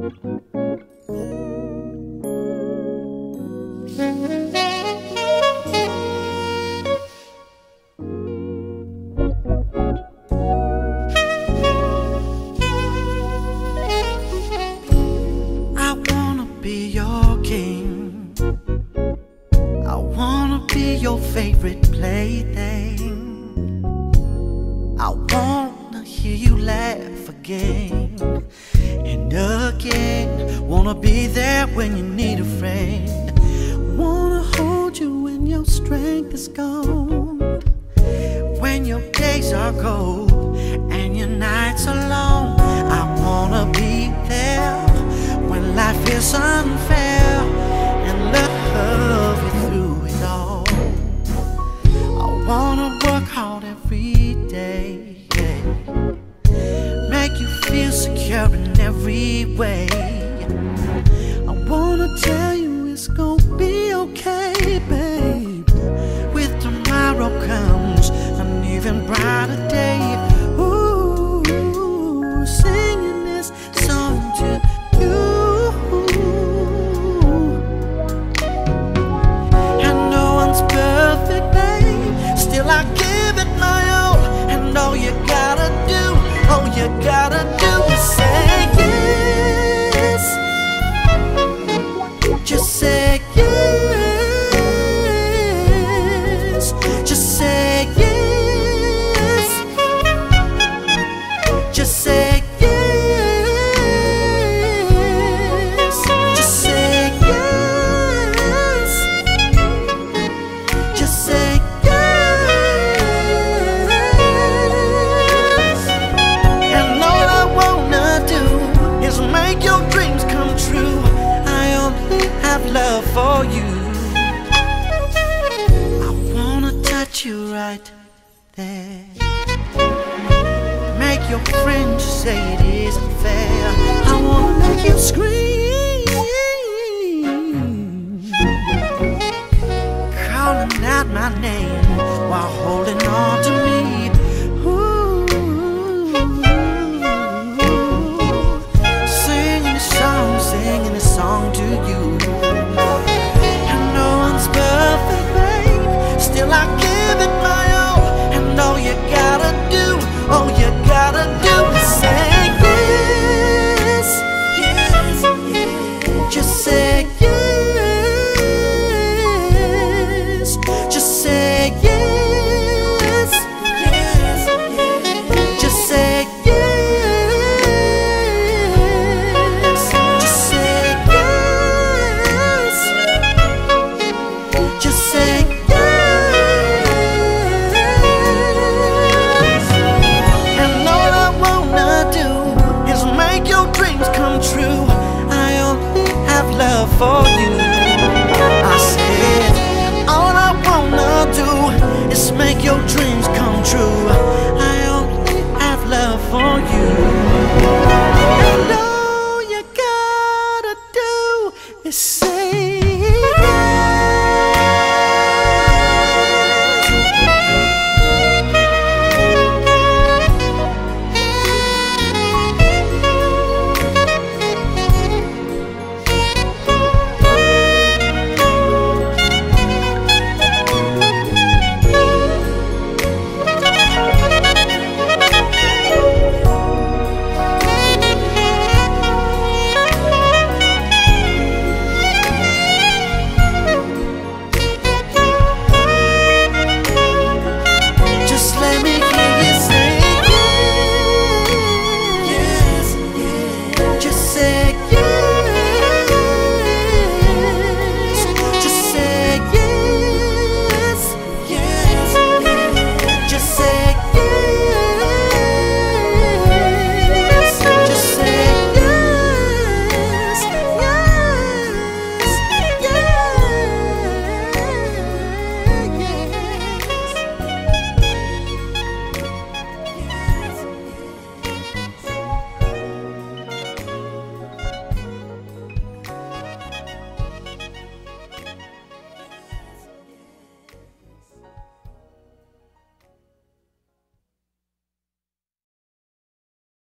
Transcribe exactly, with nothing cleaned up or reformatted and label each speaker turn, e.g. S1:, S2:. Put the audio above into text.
S1: Your favorite plaything. I wanna hear you laugh again and again. Wanna be there when you need a friend. Wanna hold you when your strength is gone, when your days are cold and your nights are long. I wanna be there when life is unfair and love you through it all. I wanna work hard every day, yeah. Make you feel secure in every way. I wanna tell you it's gonna be okay, babe. With tomorrow comes an even brighter day. Ooh, singing this song to you. And no one's perfect, babe. Still I give it my all, and all you gotta do, all you gotta do is say yes. Just say yes. Just say yes. Just say yes. Just say yes. Just say yes. And all I wanna do is make your dreams come true. I only have love for you. I wanna touch you right there. Make your friends say it isn't fair. I wanna make you scream, calling out my name while holding on to me. Ooh, singing a song, singing a song to you. And no one's perfect, babe. Still I give it my all, and all you gotta do, all you gotta do is say yes. Yes, yes. Just say yes. Just say yes. Yes, yes. Just say yes. Just say yes. Just say yes. And all I wanna do is make your dreams come true. I only have love for you. I said, all I wanna do is make your dreams come true.